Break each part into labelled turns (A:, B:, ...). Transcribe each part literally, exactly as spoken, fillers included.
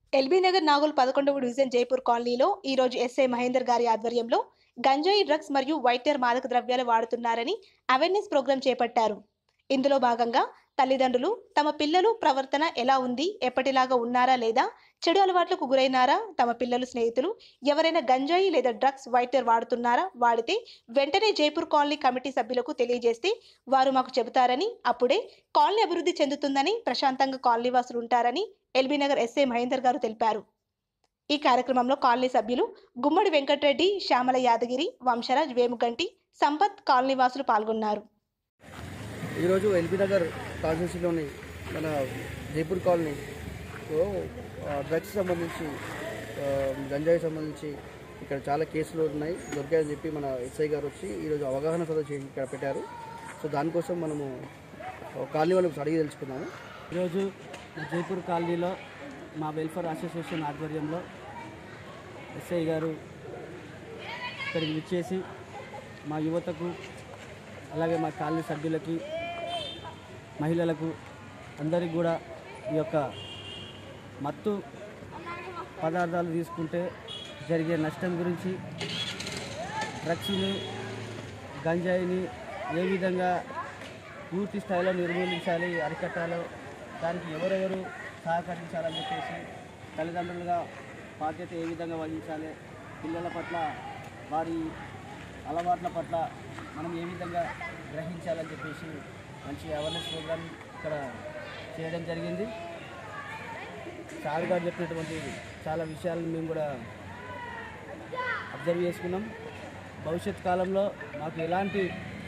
A: LB Nagar Nagole పదకొండవ division Jaipur కాలనీలో ఈ రోజు ఎస్ఐ మహేందర్ గారి ఆధ్వర్యంలో గంజాయి డ్రగ్స్ మరియు వైట్నర్ మాదక ద్రవ్యాలు వాడుతున్నారని అవేర్నెస్ ప్రోగ్రాం చేపట్టారు. ఇందులో భాగంగా తల్లిదండ్రులు తమ పిల్లలు ప్రవర్తన ఎలా ఉంది, ఎప్పటిలాగా ఉన్నారా లేదా, చెడు అలవాట్లకు గురైనారా, తమ పిల్లలు స్నేహితులు ఎవరైనా గంజాయి లేదా డ్రగ్స్ వైట్నర్ వాడుతున్నారా, వాడితే వెంటనే జైపూర్ కాలనీ కమిటీ సభ్యులకు తెలియజేస్తే వారు మాకు చెబుతారని, అప్పుడే కాలనీ అభివృద్ధి చెందుతుందని, ప్రశాంతంగా కాలనీ వాసులు ఉంటారని ఎల్బీ నగర్ ఎస్ఐ మహేందర్ గారు తెలిపారు. ఈ కార్యక్రమంలో కాలనీ సభ్యులు గుమ్మడి వెంకటరెడ్డి, శ్యామల యాదగిరి, వంశరాజ్, వేముగంటి, సంపత్, కాలనీ వాసులు పాల్గొన్నారు.
B: ఈరోజు ఎల్బీ నగర్ కాన్స్టిట్యూన్సీలోని మన జైపూర్ కాలనీలో డ్రగ్స్ సంబంధించి గంజాయి సంబంధించి ఇక్కడ చాలా కేసులు ఉన్నాయి, దొరికాయని చెప్పి మన ఎస్ఐ గారు వచ్చి ఈరోజు అవగాహన సదస్సు చేసి ఇక్కడ పెట్టారు. సో దానికోసం మనము కాలనీ వాళ్ళకి అడిగి తెలుసుకున్నాము.
C: ఈరోజు జైపూర్ కాలనీలో మా వెల్ఫేర్ అసోసియేషన్ ఆధ్వర్యంలో ఎస్ఐ గారు ఇక్కడికి విచ్చేసి మా యువతకు అలాగే మా కాలనీ సభ్యులకి, మహిళలకు అందరికీ కూడా ఈ యొక్క మత్తు పదార్థాలు తీసుకుంటే జరిగే నష్టం గురించి, డ్రగ్స్ని, గంజాయిని ఏ విధంగా పూర్తి స్థాయిలో నిర్మూలించాలి, అరికట్టాలో దానికి ఎవరెవరు సహకరించాలని చెప్పేసి, తల్లిదండ్రులుగా బాధ్యత ఏ విధంగా వహించాలి, పిల్లల పట్ల వారి అలవాట్ల పట్ల మనం ఏ విధంగా గ్రహించాలని చెప్పేసి మంచి అవేర్నెస్ ప్రోగ్రామ్ ఇక్కడ చేయడం జరిగింది. సార్ గారు చెప్పినటువంటి చాలా విషయాలను మేము కూడా అబ్జర్వ్ చేసుకున్నాం. భవిష్యత్ కాలంలో మాకు ఎలాంటి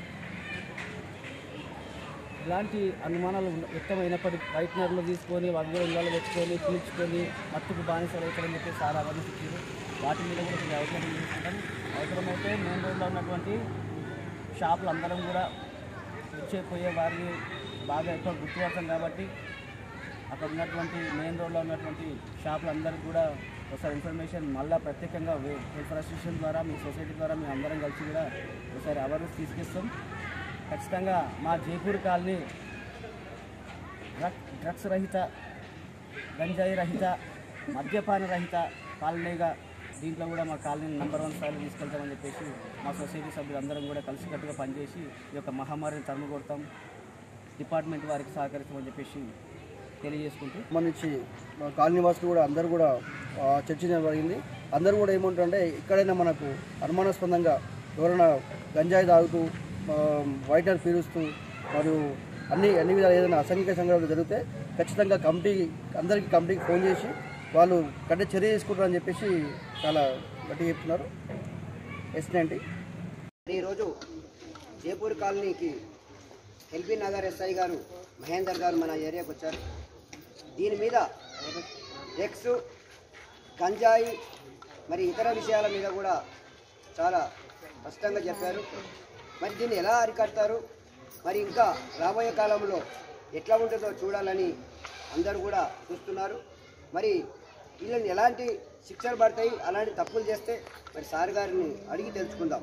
C: ఇలాంటి అనుమానాలు వ్యక్తమైనప్పటికీ వైట్నర్లు తీసుకొని వందల ఇళ్ళలో తెచ్చుకొని పీల్చుకొని మత్తుకు బానిసలు అవుతారని చెప్పి సార్ అవేర్నెస్ ఇచ్చారు. వాటి మీద కూడా కొంచెం అవసరం తీసుకుంటాం. అవసరమైతే మెయిన్ రోడ్లో ఉన్నటువంటి షాపులు అందరం కూడా వచ్చే పోయే వారిని బాగా ఎక్కువ గుర్తుపడతాం కాబట్టి అక్కడ ఉన్నటువంటి మెయిన్ రోడ్లో ఉన్నటువంటి షాపులు అందరికీ కూడా ఒకసారి ఇన్ఫర్మేషన్ మళ్ళీ ప్రత్యేకంగా వెల్ఫేర్ అసోసియేషన్ ద్వారా, మీ సొసైటీ ద్వారా మేము అందరం కలిసి కూడా ఒకసారి అవేర్నెస్ తీసుకొస్తాం. ఖచ్చితంగా మా జైపూర్ కాలనీ డ్రగ్ డ్రగ్స్ రహిత, గంజాయి రహిత, మద్యపాన రహిత కాలనీగా దీంట్లో కూడా మా కాలనీని నెంబర్ వన్ స్థాయిలో తీసుకెళ్తామని చెప్పేసి మా సొసైటీ సభ్యులందరం కూడా కలిసికట్టుగా పనిచేసి ఈ యొక్క మహమ్మారిని తరుము కొడతాం, డిపార్ట్మెంట్ వారికి సహకరిస్తామని చెప్పేసి తెలియజేసుకుంటూ
B: సంబంధించి మా కాలనీ వాసులు కూడా అందరూ కూడా చర్చించడం జరిగింది. అందరూ కూడా ఏమంటారంటే ఎక్కడైనా మనకు అనుమానాస్పదంగా ఎవరైనా గంజాయి తాగుతూ, వైట్నర్ పీలుస్తూ మరియు అన్ని అన్ని విధాలు ఏదైనా అసాంఘిక సంఘటనలు జరిగితే ఖచ్చితంగా కమిటీ అందరికీ కమిటీకి ఫోన్ చేసి వాళ్ళు కట్టే చర్య తీసుకుంటారని చెప్పేసి చాలా గట్టిగా చెప్తున్నారు. ఎస్ అండి.
D: ఈరోజు జైపూర్ కాలనీకి ఎల్బీ నగర్ ఎస్ఐ గారు మహేందర్ గారు మన ఏరియాకి వచ్చారు. దీని మీద డ్రగ్స్, గంజాయి మరి ఇతర విషయాల మీద కూడా చాలా స్పష్టంగా చెప్పారు. మరి దీన్ని ఎలా అరికడతారు, మరి ఇంకా రాబోయే కాలంలో ఎట్లా ఉంటుందో చూడాలని అందరూ కూడా చూస్తున్నారు. మరి వీళ్ళని ఎలాంటి శిక్షలు పడతాయి, అలాంటి తప్పులు చేస్తే మరి సార్ గారిని అడిగి తెలుసుకుందాం.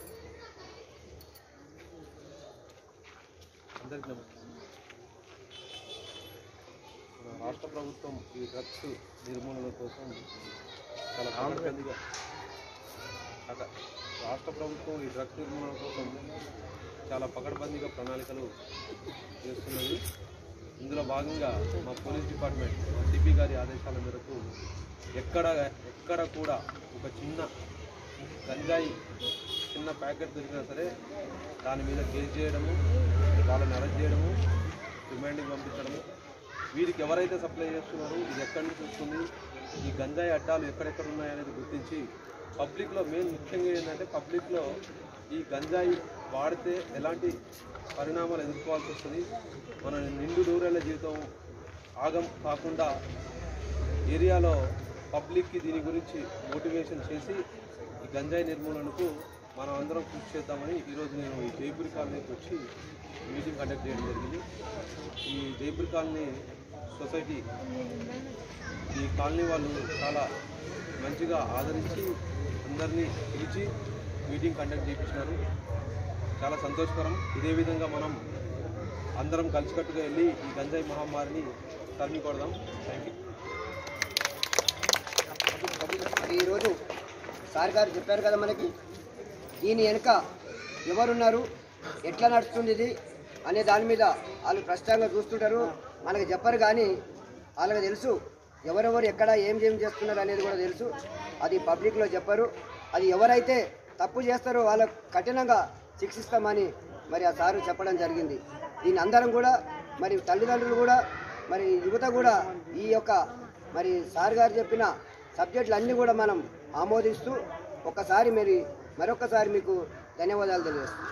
E: రాష్ట్ర ప్రభుత్వం ఈ డ్రగ్స్ నిర్మూలన కోసం చాలా పకడ్బందీగా రాష్ట్ర ప్రభుత్వం ఈ డ్రగ్స్ నిర్మూలన కోసం చాలా పకడ్బందీగా ప్రణాళికలు చేస్తున్నది. ఇందులో భాగంగా మా పోలీస్ డిపార్ట్మెంట్ సిపి గారి ఆదేశాల మేరకు ఎక్కడ ఎక్కడ కూడా ఒక చిన్న గంజాయి చిన్న ప్యాకెట్ దొరికినా సరే దాని మీద కేసు చేయడము, వాళ్ళని అరెస్ట్ చేయడము, రిమాండ్కి పంపించడము, వీరికి ఎవరైతే సప్లై చేస్తున్నారో ఇది ఎక్కడి నుంచి వస్తుంది, ఈ గంజాయి అడ్డాలు ఎక్కడెక్కడ ఉన్నాయనేది గుర్తించి పబ్లిక్లో మెయిన్ ముఖ్యంగా ఏంటంటే పబ్లిక్లో ఈ గంజాయి వాడితే ఎలాంటి పరిణామాలు ఎదుర్కోవాల్సి వస్తుంది, మన నిండు నూరేళ్ల జీవితం ఆగం కాకుండా ఏరియాలో పబ్లిక్కి దీని గురించి మోటివేషన్ చేసి ఈ గంజాయి నిర్మూలనకు మనం అందరం కృషి చేద్దామని ఈరోజు నేను ఈ జైపూర్ కాలనీకి వచ్చి మీటింగ్ కండక్ట్ చేయడం జరిగింది. ఈ జైపూర్ కాలనీ సొసైటీ ఈ కాలనీ వాళ్ళు చాలా మంచిగా ఆదరించి అందరినీ పిలిచి మీటింగ్ కండక్ట్ చేయించినారు. చాలా సంతోషకరం. ఇదే విధంగా మనం అందరం కలిసికట్టుగా వెళ్ళి ఈ గంజాయి మహమ్మారిని తరిమి కొడదాం. Thank you.
D: మరి ఈరోజు సార్ గారు చెప్పారు కదా మనకి దీని వెనుక ఎవరున్నారు, ఎట్లా నడుస్తుంది ఇది అనే దాని మీద వాళ్ళు ప్రశ్నంగా చూస్తుంటారు. మనకు చెప్పరు కానీ వాళ్ళకి తెలుసు ఎవరెవరు ఎక్కడ ఏం ఏం చేస్తున్నారు అనేది కూడా తెలుసు. అది పబ్లిక్లో చెప్పరు. అది ఎవరైతే తప్పు చేస్తారో వాళ్ళకు కఠినంగా శిక్షిస్తామని మరి ఆ సారు చెప్పడం జరిగింది. దీని అందరం కూడా మరి తల్లిదండ్రులు కూడా మరి యువత కూడా ఈ యొక్క మరి సార్ గారు చెప్పిన సబ్జెక్టులు అన్నీ కూడా మనం ఆమోదిస్తూ ఒక్కసారి మరి మరొకసారి మీకు ధన్యవాదాలు తెలియజేస్తున్నాం.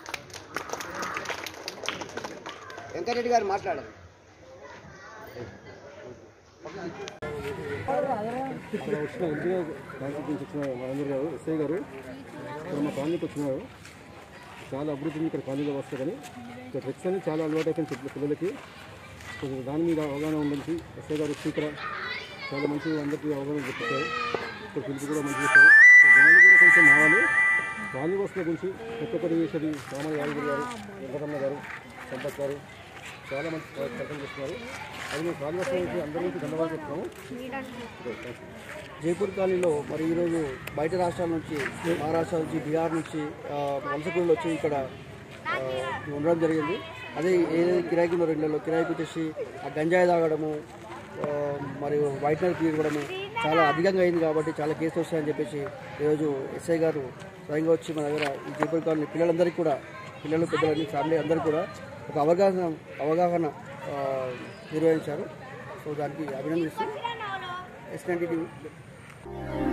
D: వెంకటరెడ్డి గారు మాట్లాడారు.
F: ఇక్కడ వచ్చిన ఎన్జిఓ కాన్స్టిట్యూన్స్ వచ్చిన మహేందర్ గారు ఎస్ఐ గారు ఇక్కడ మా కాలనీకి వచ్చినారు. చాలా అభివృద్ధి ఇక్కడ కాలనీలో వస్తుందని ఇక్కడ డ్రగ్స్ అని చాలా అలవాటు అయిపోయింది పిల్లలకి. కొంచెం దాని మీద అవగాహన ఉండాలి. ఎస్ఐ గారు స్పీకర్ చాలా మంచిగా అందరికీ అవగాహన చెప్తారు. ఇక్కడ పిలుపు కూడా మంచిగా ఇస్తారు. జనాలు కూడా కొంచెం మావాలి. కాలనీ వస్తున్న గురించి కొత్త పని చేసేది రామయ్య యాదగిరి గారు, వెంకటమ్మ గారు, సంపత్ గారు చాలా మంచి ప్రకటన చేస్తున్నారు. అది మేము కాలనీ వస్తున్న అందరి నుంచి ధన్యవాదాలు చెప్తున్నాము.
B: జైపూర్ కాలనీలో మరి ఈరోజు బయట రాష్ట్రాల నుంచి, మహారాష్ట్ర నుంచి, బీహార్ నుంచి వలసకూళ్ళు వచ్చి ఇక్కడ ఉండడం జరిగింది. అదే ఏదైతే కిరాయికి ఉన్న రెండులో కిరాయికి వచ్చేసి ఆ గంజాయి తాగడము మరియు వైట్నర్ తీయడము చాలా అధికంగా అయింది. కాబట్టి చాలా కేసులు వస్తాయని చెప్పేసి ఈరోజు ఎస్ఐ గారు స్వయంగా వచ్చి మన దగ్గర ఈ జైపూర్ కాలనీ పిల్లలందరికీ కూడా, పిల్లలు పెద్దలని ఫ్యామిలీ అందరికీ కూడా ఒక అవగాహన అవగాహన నిర్వహించారు. సో దానికి అభినందిస్తూ ఎస్ నైన్టీ టీవీ